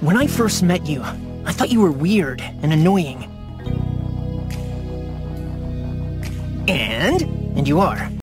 When I first met you, I thought you were weird and annoying. And you are.